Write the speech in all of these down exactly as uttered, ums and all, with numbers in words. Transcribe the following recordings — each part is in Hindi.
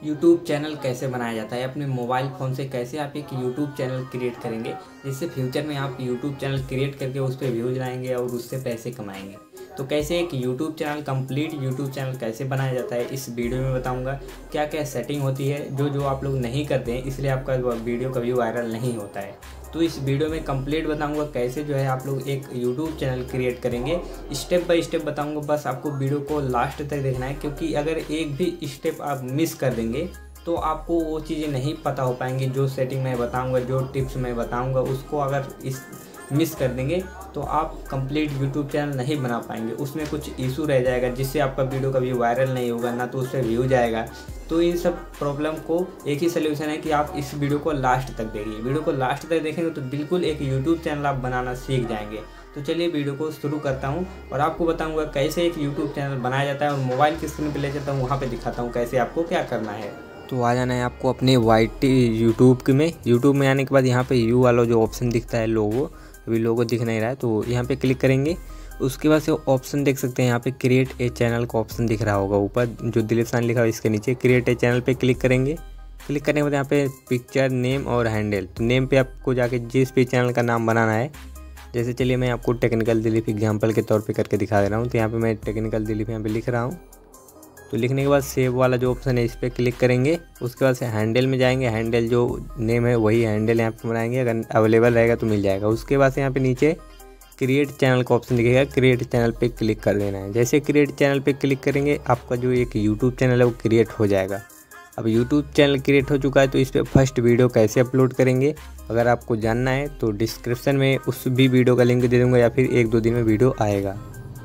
यूट्यूब चैनल कैसे बनाया जाता है। अपने मोबाइल फ़ोन से कैसे आप एक यूट्यूब चैनल क्रिएट करेंगे, जिससे फ्यूचर में आप यूट्यूब चैनल क्रिएट करके उस पर व्यूज़ लाएंगे और उससे पैसे कमाएंगे। तो कैसे एक YouTube channel complete YouTube channel कैसे बनाया जाता है, इस वीडियो में बताऊंगा। क्या क्या सेटिंग होती है जो जो आप लोग नहीं करते हैं, इसलिए आपका वीडियो कभी वायरल नहीं होता है। तो इस वीडियो में कंप्लीट बताऊंगा कैसे जो है आप लोग एक यूट्यूब चैनल क्रिएट करेंगे। स्टेप बाय स्टेप बताऊंगा, बस आपको वीडियो को लास्ट तक देखना है, क्योंकि अगर एक भी स्टेप आप मिस कर देंगे तो आपको वो चीज़ें नहीं पता हो पाएंगी। जो सेटिंग मैं बताऊंगा, जो टिप्स मैं बताऊंगा, उसको अगर इस मिस कर देंगे तो आप कंप्लीट यूट्यूब चैनल नहीं बना पाएंगे। उसमें कुछ इशू रह जाएगा जिससे आपका वीडियो कभी वायरल नहीं होगा, ना तो उस पर व्यू जाएगा। तो इन सब प्रॉब्लम को एक ही सलूशन है कि आप इस वीडियो को लास्ट तक देखिए। वीडियो को लास्ट तक देखेंगे तो बिल्कुल एक यूट्यूब चैनल आप बनाना सीख जाएंगे। तो चलिए वीडियो को शुरू करता हूँ और आपको बताऊँगा कैसे एक यूट्यूब चैनल बनाया जाता है, और मोबाइल की स्क्रीन पर ले जाता हूँ, वहाँ पर दिखाता हूँ कैसे आपको क्या करना है। तो आ जाना है आपको अपने वाइट यूट्यूब में। यूट्यूब में आने के बाद यहाँ पे यू वाला जो ऑप्शन दिखता है, लोगो, अभी लोगो दिख नहीं रहा है, तो यहाँ पे क्लिक करेंगे। उसके बाद से ऑप्शन देख सकते हैं, यहाँ पे क्रिएट ए चैनल का ऑप्शन दिख रहा होगा ऊपर, जो दिलीप सानी लिखा है इसके नीचे क्रिएट ए चैनल पे क्लिक करेंगे। क्लिक करने के बाद यहाँ पे पिक्चर, नेम और हैंडल, तो नेम पे आपको जाके जिस भी चैनल का नाम बनाना है, जैसे चलिए मैं आपको टेक्निकल दिलीप एग्जाम्पल के तौर पर करके दिखा दे रहा हूँ। तो यहाँ पर मैं टेक्निकल दिलीप यहाँ पर लिख रहा हूँ। तो लिखने के बाद सेव वाला जो ऑप्शन है इस पर क्लिक करेंगे। उसके बाद से हैंडल में जाएंगे, हैंडल जो नेम है वही हैंडल यहाँ पे बनाएंगे, अगर अवेलेबल रहेगा तो मिल जाएगा। उसके बाद से यहाँ पे नीचे क्रिएट चैनल का ऑप्शन दिखेगा, क्रिएट चैनल पे क्लिक कर देना है। जैसे क्रिएट चैनल पे क्लिक करेंगे आपका जो एक यूट्यूब चैनल है वो क्रिएट हो जाएगा। अब यूट्यूब चैनल क्रिएट हो चुका है, तो इस पर फर्स्ट वीडियो कैसे अपलोड करेंगे अगर आपको जानना है तो डिस्क्रिप्शन में उस भी वीडियो का लिंक दे दूँगा, या फिर एक दो दिन में वीडियो आएगा।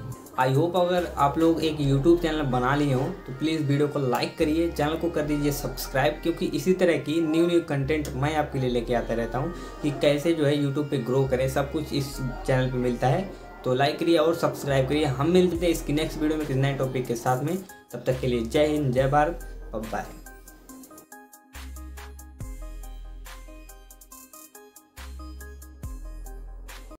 आई होप अगर आप लोग एक यूट्यूब चैनल बना लिए हों तो प्लीज़ वीडियो को लाइक करिए, चैनल को कर दीजिए सब्सक्राइब, क्योंकि इसी तरह की न्यू न्यू कंटेंट मैं आपके लिए लेके आता रहता हूं कि कैसे जो है यूट्यूब पे ग्रो करें। सब कुछ इस चैनल पे मिलता है, तो लाइक करिए और सब्सक्राइब करिए। हम मिलते हैं इसकी नेक्स्ट वीडियो में किसी नए टॉपिक के साथ में। तब तक के लिए जय हिंद, जय भारत, बाय।